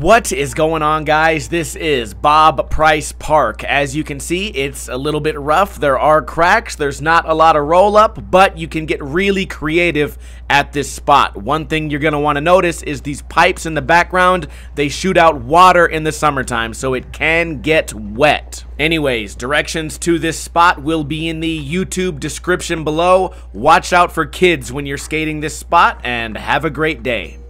What is going on, guys? This is Bob Price Park. As you can see, it's a little bit rough. There are cracks. There's not a lot of roll up, but you can get really creative at this spot. One thing you're going to want to notice is these pipes in the background. They shoot out water in the summertime, so it can get wet. Anyways, directions to this spot will be in the YouTube description below. Watch out for kids when you're skating this spot, and have a great day.